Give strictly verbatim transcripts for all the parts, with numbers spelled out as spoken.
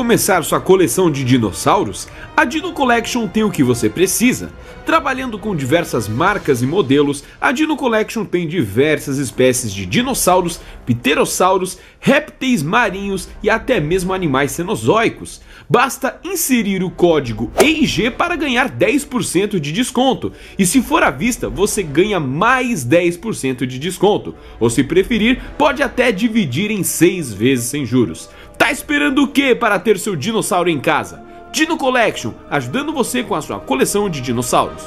começar sua coleção de dinossauros? A Dino Collection tem o que você precisa. Trabalhando com diversas marcas e modelos, a Dino Collection tem diversas espécies de dinossauros, pterossauros, répteis marinhos e até mesmo animais cenozoicos. Basta inserir o código E I G para ganhar dez por cento de desconto, e se for à vista você ganha mais dez por cento de desconto, ou se preferir pode até dividir em seis vezes sem juros. Tá esperando o que para ter seu dinossauro em casa? Dino Collection, ajudando você com a sua coleção de dinossauros.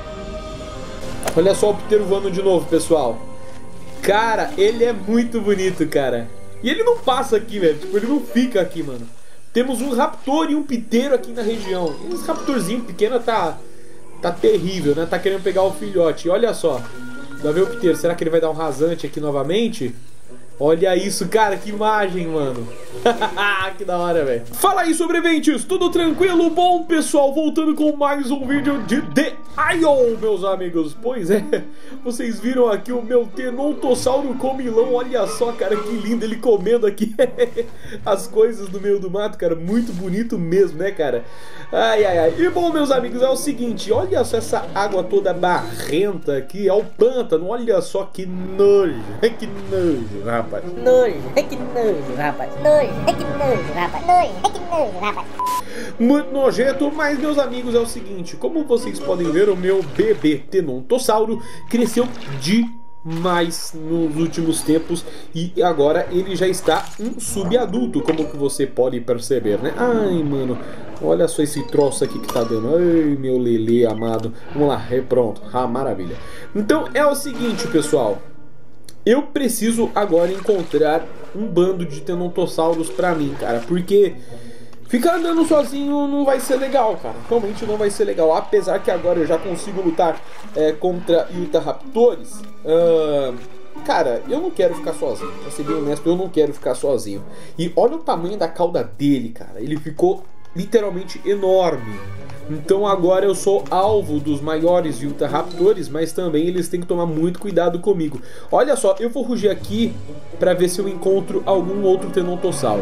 Olha só o pteiro voando de novo, pessoal. Cara, ele é muito bonito, cara. E ele não passa aqui, velho. Tipo, ele não fica aqui, mano. Temos um raptor e um pteiro aqui na região. E esse raptorzinho pequeno tá... Tá terrível, né? Tá querendo pegar o filhote. E olha só. Dá ver o pteiro. Será que ele vai dar um rasante aqui novamente? Olha isso, cara, que imagem, mano. Que da hora, velho. Fala aí, sobreviventes, tudo tranquilo? Bom, pessoal, voltando com mais um vídeo de The Isle, meus amigos. Pois é, vocês viram aqui o meu Tenontossauro comilão. Olha só, cara, que lindo ele comendo aqui as coisas do meio do mato, cara. Muito bonito mesmo, né, cara? Ai, ai, ai. E bom, meus amigos, é o seguinte, olha só essa água toda barrenta aqui. É o pântano, olha só que nojo. Que nojo, rapaz. Rapaz. Nojo, é que nojo, rapaz. Nojo, é que nojo, rapaz. Nojo, é que nojo, rapaz. Muito nojento, mas meus amigos, é o seguinte, como vocês podem ver, o meu bebê Tenontossauro cresceu demais nos últimos tempos e agora ele já está um subadulto, como que você pode perceber, né? Ai, mano, olha só esse troço aqui que tá dando. Ai, meu lelê amado. Vamos lá, é pronto. Ah, maravilha. Então é o seguinte, pessoal. Eu preciso agora encontrar um bando de Tenontossauros pra mim, cara, porque ficar andando sozinho não vai ser legal, cara. Realmente não vai ser legal, apesar que agora eu já consigo lutar é, contra Utahraptores. Uh, cara, eu não quero ficar sozinho, pra ser bem honesto, eu não quero ficar sozinho. E olha o tamanho da cauda dele, cara, ele ficou literalmente enorme. Então agora eu sou alvo dos maiores Utahraptores, mas também eles têm que tomar muito cuidado comigo. Olha só, eu vou rugir aqui pra ver se eu encontro algum outro Tenontossauro.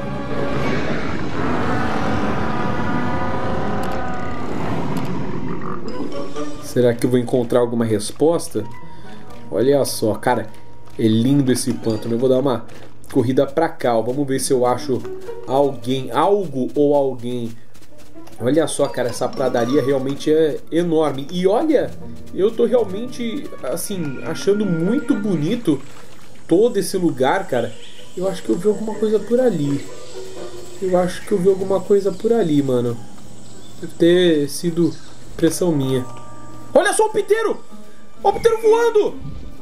Será que eu vou encontrar alguma resposta? Olha só, cara, é lindo esse pântano. Eu vou dar uma corrida pra cá, ó. Vamos ver se eu acho alguém, algo ou alguém. Olha só, cara, essa pradaria realmente é enorme. E olha, eu tô realmente, assim, achando muito bonito todo esse lugar, cara. Eu acho que eu vi alguma coisa por ali. Eu acho que eu vi alguma coisa por ali, mano. Deve ter sido impressão minha. Olha só o pteiro! Olha o pteiro voando!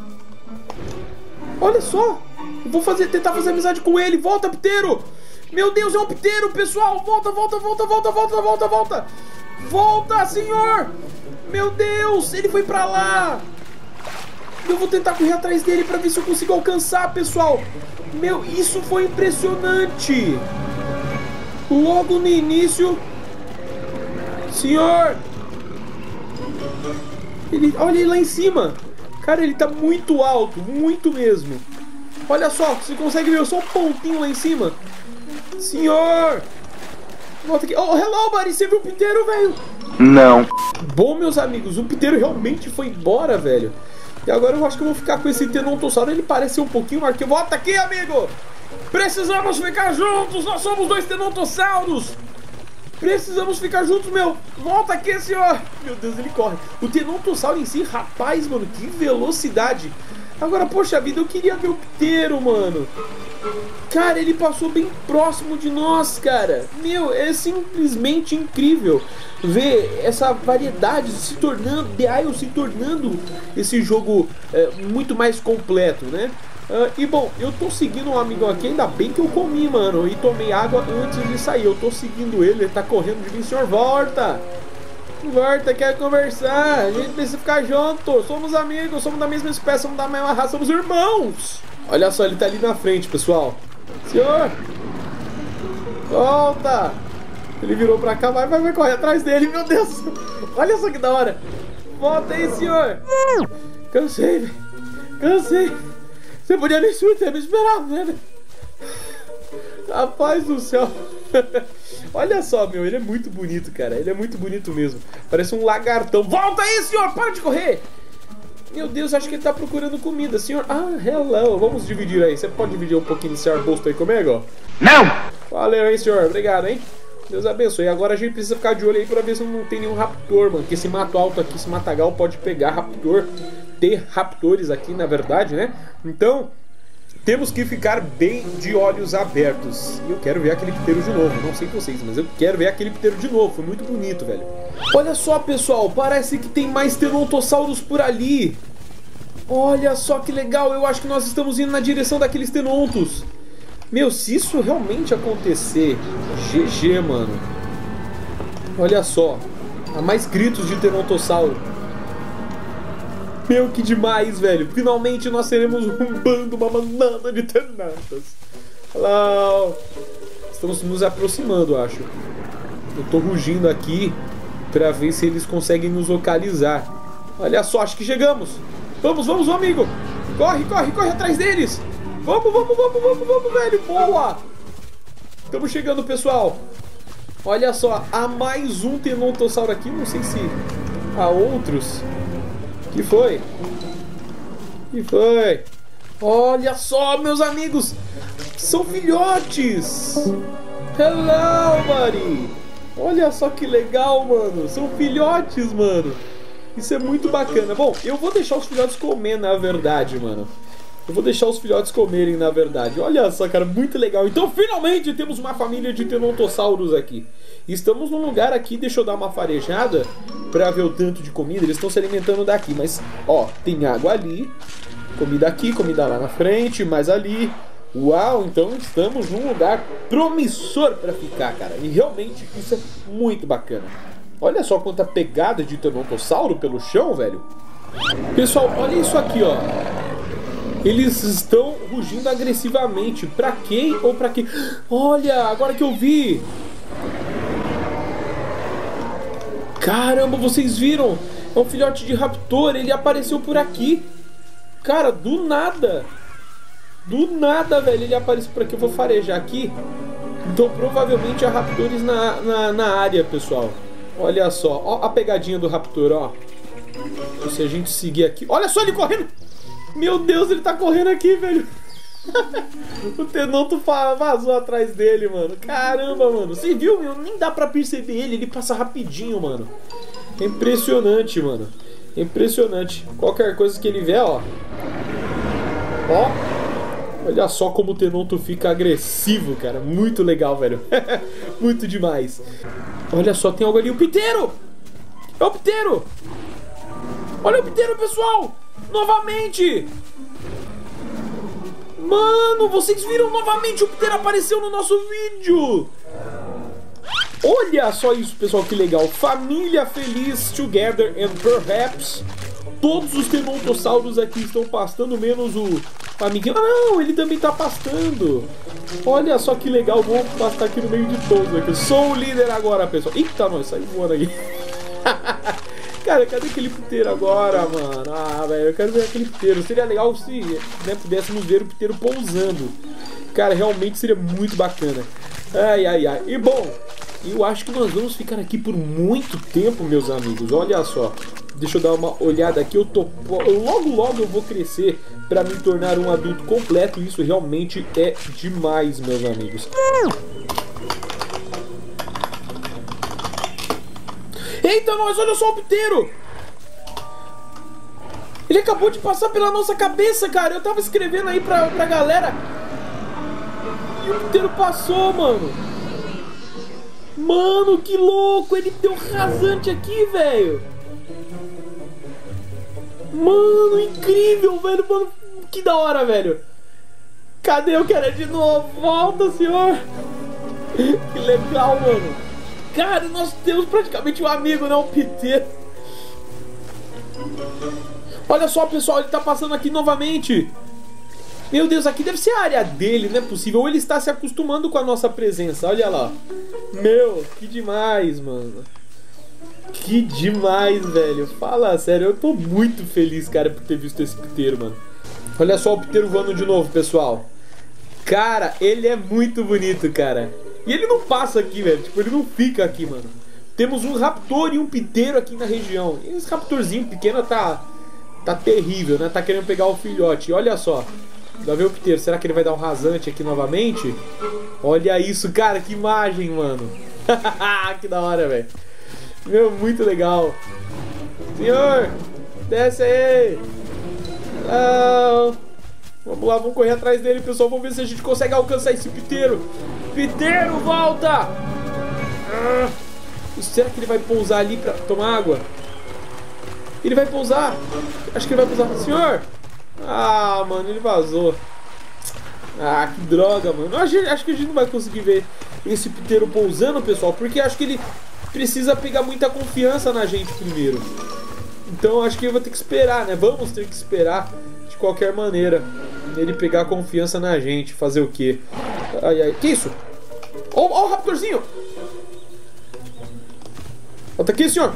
Olha só! Eu vou fazer, tentar fazer amizade com ele. Volta, pteiro! Meu Deus, é um pteiro, pessoal! Volta, volta, volta, volta, volta, volta, volta! Volta, senhor! Meu Deus, ele foi pra lá! Eu vou tentar correr atrás dele pra ver se eu consigo alcançar, pessoal! Meu, isso foi impressionante! Logo no início... Senhor! Ele, olha ele lá em cima! Cara, ele tá muito alto, muito mesmo! Olha só, você consegue ver só um pontinho lá em cima? Senhor! Volta aqui. Oh, hello, buddy! Você viu o pteiro, velho? Não. Bom, meus amigos, o pteiro realmente foi embora, velho. E agora eu acho que eu vou ficar com esse Tenontossauro. Ele parece um pouquinho arqueiro. Volta aqui, amigo! Precisamos ficar juntos! Nós somos dois Tenontossauros! Precisamos ficar juntos, meu! Volta aqui, senhor! Meu Deus, ele corre. O Tenontossauro em si, rapaz, mano, que velocidade! Agora, poxa vida, eu queria ver o pteiro, mano. Cara, ele passou bem próximo de nós, cara. Meu, é simplesmente incrível ver essa variedade se tornando, The Isle se tornando esse jogo é, muito mais completo, né? Uh, e bom, eu tô seguindo um amigo aqui, ainda bem que eu comi, mano, e tomei água antes de sair. Eu tô seguindo ele, ele tá correndo de mim. Senhor, volta! Volta, quer conversar, a gente precisa ficar junto, somos amigos, somos da mesma espécie, somos da mesma raça, somos irmãos. Olha só, ele tá ali na frente, pessoal. Senhor, volta. Ele virou pra cá, vai, vai, vai correr atrás dele, meu Deus. Olha só que da hora. Volta aí, senhor. Cansei, velho, cansei. Você podia nem ter me esperado, né? Rapaz do céu. Olha só, meu, ele é muito bonito, cara. Ele é muito bonito mesmo. Parece um lagartão. Volta aí, senhor! Para de correr! Meu Deus, acho que ele tá procurando comida, senhor. Ah, hello. Vamos dividir aí. Você pode dividir um pouquinho desse arbusto aí comigo? Não! Valeu, hein, senhor. Obrigado, hein? Deus abençoe. Agora a gente precisa ficar de olho aí pra ver se não tem nenhum raptor, mano. Que esse mato alto aqui, esse matagal pode pegar raptor. Ter raptores aqui, na verdade, né? Então, temos que ficar bem de olhos abertos. E eu quero ver aquele piteiro de novo. Não sei vocês, mas eu quero ver aquele piteiro de novo. Foi muito bonito, velho. Olha só, pessoal. Parece que tem mais Tenontosauros por ali. Olha só que legal. Eu acho que nós estamos indo na direção daqueles Tenontos. Meu, se isso realmente acontecer, G G, mano. Olha só. Há mais gritos de Tenontossauro. Meu, que demais, velho. Finalmente nós teremos um bando, uma manada de Tenontos. Olha lá. Estamos nos aproximando, acho. Eu tô rugindo aqui pra ver se eles conseguem nos localizar. Olha só, acho que chegamos. Vamos, vamos, amigo. Corre, corre, corre atrás deles. Vamos, vamos, vamos, vamos, vamos, velho. Boa. Estamos chegando, pessoal. Olha só, há mais um Tenontossauro aqui. Não sei se há outros. Que foi? Que foi? Olha só, meus amigos. São filhotes. Hello, buddy. Olha só que legal, mano. São filhotes, mano. Isso é muito bacana. Bom, eu vou deixar os filhotes comer, na verdade, mano. Eu vou deixar os filhotes comerem, na verdade. Olha só, cara, muito legal. Então, finalmente, temos uma família de Tenontossauros aqui. Estamos num lugar aqui, deixa eu dar uma farejada pra ver o tanto de comida. Eles estão se alimentando daqui, mas, ó, tem água ali. Comida aqui, comida lá na frente, mais ali. Uau, então estamos num lugar promissor pra ficar, cara. E realmente, isso é muito bacana. Olha só quanta pegada de Tenontossauro pelo chão, velho. Pessoal, olha isso aqui, ó. Eles estão rugindo agressivamente. Pra quem ou pra quem? Olha, agora que eu vi. Caramba, vocês viram? É um filhote de raptor. Ele apareceu por aqui. Cara, do nada. Do nada, velho. Ele apareceu por aqui. Eu vou farejar aqui. Então provavelmente há raptores na, na, na área, pessoal. Olha só. Ó a pegadinha do raptor, ó. Se a gente seguir aqui... Olha só ele correndo! Meu Deus, ele tá correndo aqui, velho. O Tenonto vazou atrás dele, mano. Caramba, mano. Você viu, meu? Nem dá pra perceber ele. Ele passa rapidinho, mano. É impressionante, mano. É impressionante. Qualquer coisa que ele vê, ó. Ó. Olha só como o Tenonto fica agressivo, cara. Muito legal, velho. Muito demais. Olha só, tem algo ali. O piteiro! É o piteiro! Olha o piteiro, pessoal! Novamente! Mano, vocês viram novamente o piteiro apareceu no nosso vídeo! Olha só isso, pessoal, que legal. Família feliz, together and perhaps. Todos os Tenontossauros aqui estão pastando, menos o amiguinho. Ah, não, ele também tá pastando. Olha só que legal, vou pastar aqui no meio de todos aqui. Sou o líder agora, pessoal. Eita, nós saímos voando aqui. Cara, cadê aquele piteiro agora, mano? Ah, velho, eu quero ver aquele piteiro. Seria legal se, né, pudéssemos ver o piteiro pousando. Cara, realmente seria muito bacana. Ai, ai, ai. E bom, eu acho que nós vamos ficar aqui por muito tempo, meus amigos. Olha só. Deixa eu dar uma olhada aqui. Eu tô... Logo, logo eu vou crescer pra me tornar um adulto completo. E isso realmente é demais, meus amigos. Eita, nós, olha só o piteiro! Ele acabou de passar pela nossa cabeça, cara. Eu tava escrevendo aí pra, pra galera. E o piteiro passou, mano. Mano, que louco! Ele deu rasante aqui, velho. Mano, incrível, velho. Mano, que da hora, velho. Cadê o cara de novo? Volta, senhor. Que legal, mano. Cara, nós temos praticamente um amigo, né? Um piteiro. Olha só, pessoal, ele tá passando aqui novamente. Meu Deus, aqui deve ser a área dele, não é possível. Ou ele está se acostumando com a nossa presença. Olha lá. Meu, que demais, mano. Que demais, velho. Fala sério, eu tô muito feliz, cara, por ter visto esse piteiro, mano. Olha só o piteiro voando de novo, pessoal. Cara, ele é muito bonito, cara. E ele não passa aqui, velho. Tipo, ele não fica aqui, mano. Temos um raptor e um piteiro aqui na região. E esse raptorzinho pequeno tá... Tá terrível, né? Tá querendo pegar o filhote. E olha só. Vai ver o piteiro. Será que ele vai dar um rasante aqui novamente? Olha isso, cara. Que imagem, mano. Que da hora, velho. Meu, muito legal. Senhor, desce aí. Não. Vamos lá, vamos correr atrás dele, pessoal. Vamos ver se a gente consegue alcançar esse piteiro. Piteiro, volta! Ah. Será que ele vai pousar ali pra tomar água? Ele vai pousar. Acho que ele vai pousar. Senhor! Ah, mano, ele vazou. Ah, que droga, mano. Acho, acho que a gente não vai conseguir ver esse piteiro pousando, pessoal, porque acho que ele precisa pegar muita confiança na gente primeiro. Então acho que eu vou ter que esperar, né? Vamos ter que esperar de qualquer maneira ele pegar confiança na gente. Fazer o quê? Ai, ai. Que isso? Ó, ó o raptorzinho! Volta aqui, senhor!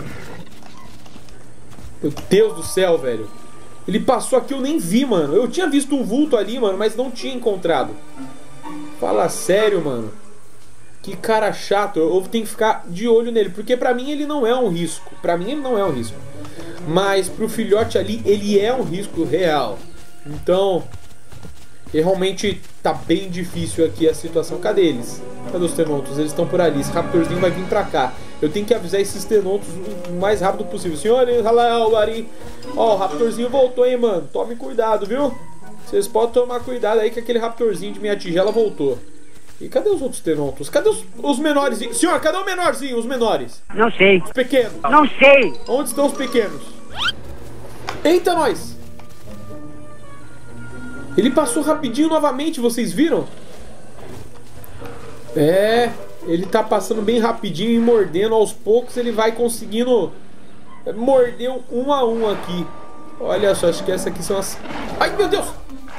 Meu Deus do céu, velho. Ele passou aqui, eu nem vi, mano. Eu tinha visto um vulto ali, mano, mas não tinha encontrado. Fala sério, mano. Que cara chato. Eu tenho que ficar de olho nele, porque pra mim ele não é um risco. Pra mim ele não é um risco. Mas pro filhote ali, ele é um risco real. Então, realmente tá bem difícil aqui a situação. Cadê eles? Cadê os tenontos? Eles estão por ali. Esse raptorzinho vai vir pra cá. Eu tenho que avisar esses tenontos o mais rápido possível. Senhores, ali. Ó, o raptorzinho voltou, hein, mano. Tome cuidado, viu? Vocês podem tomar cuidado aí que aquele raptorzinho de minha tigela voltou. E cadê os outros tenontos? Cadê os, os menores? Senhor, cadê o menorzinho? Os menores? Não sei. Os pequenos? Não sei. Onde estão os pequenos? Eita, nós! Ele passou rapidinho novamente, vocês viram? É, ele tá passando bem rapidinho e mordendo aos poucos. Ele vai conseguindo morder um a um aqui. Olha só, acho que essas aqui são as... Ai, meu Deus!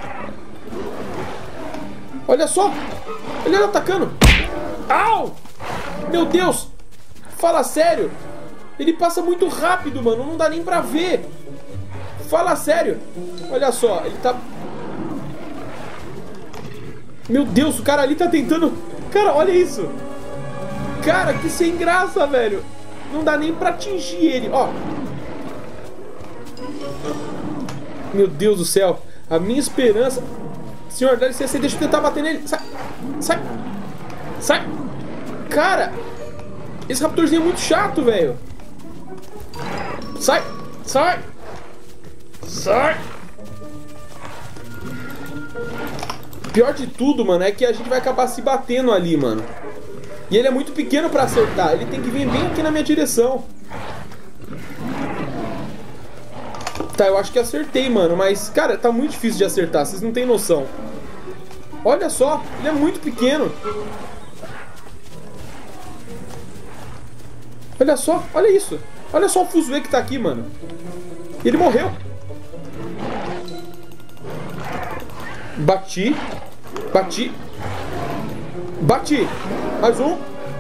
Olha só! Ele tá atacando! Au! Meu Deus! Fala sério! Ele passa muito rápido, mano. Não dá nem pra ver. Fala sério! Olha só, ele tá... Meu Deus, o cara ali tá tentando... Cara, olha isso! Cara, que sem graça, velho! Não dá nem pra atingir ele, ó! Meu Deus do céu! A minha esperança... Senhor, dá licença, deixa eu tentar bater nele! Sai! Sai! Sai! Cara! Esse raptorzinho é muito chato, velho! Sai! Sai! Sai! Pior de tudo, mano, é que a gente vai acabar se batendo ali, mano. E ele é muito pequeno pra acertar. Ele tem que vir bem aqui na minha direção. Tá, eu acho que acertei, mano. Mas, cara, tá muito difícil de acertar. Vocês não têm noção. Olha só, ele é muito pequeno. Olha só, olha isso. Olha só o fuzuê que tá aqui, mano. Ele morreu. Bati. Bati. Bati. Mais um.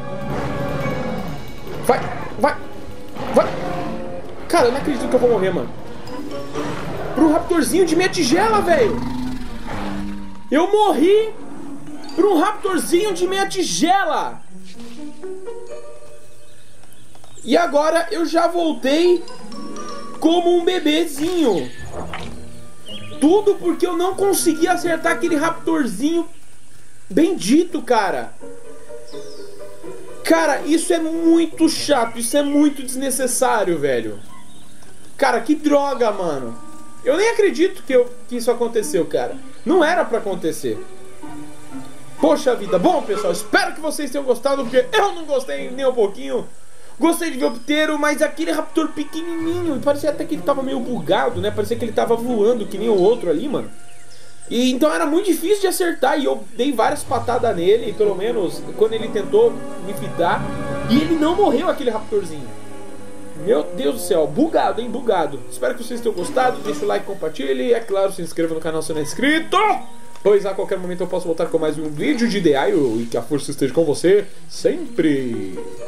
Vai, vai, vai. Cara, eu não acredito que eu vou morrer, mano. Pro raptorzinho de minha tigela, velho. Eu morri pro um raptorzinho de minha tigela. E agora eu já voltei como um bebezinho. Tudo porque eu não consegui acertar aquele raptorzinho bendito, cara. Cara, isso é muito chato. Isso é muito desnecessário, velho. Cara, que droga, mano. Eu nem acredito que, eu, que isso aconteceu, cara. Não era pra acontecer. Poxa vida. Bom, pessoal, espero que vocês tenham gostado, porque eu não gostei nem um pouquinho. Gostei de ver o piteiro, mas aquele raptor pequenininho, parecia até que ele tava meio bugado, né? Parecia que ele tava voando, que nem o outro ali, mano. E então era muito difícil de acertar, e eu dei várias patadas nele, pelo menos quando ele tentou me fitar. E ele não morreu, aquele raptorzinho. Meu Deus do céu, bugado, hein? Bugado. Espero que vocês tenham gostado, deixa o like, compartilhe e, é claro, se inscreva no canal se não é inscrito. Pois a qualquer momento eu posso voltar com mais um vídeo de Ideaio e que a força esteja com você sempre.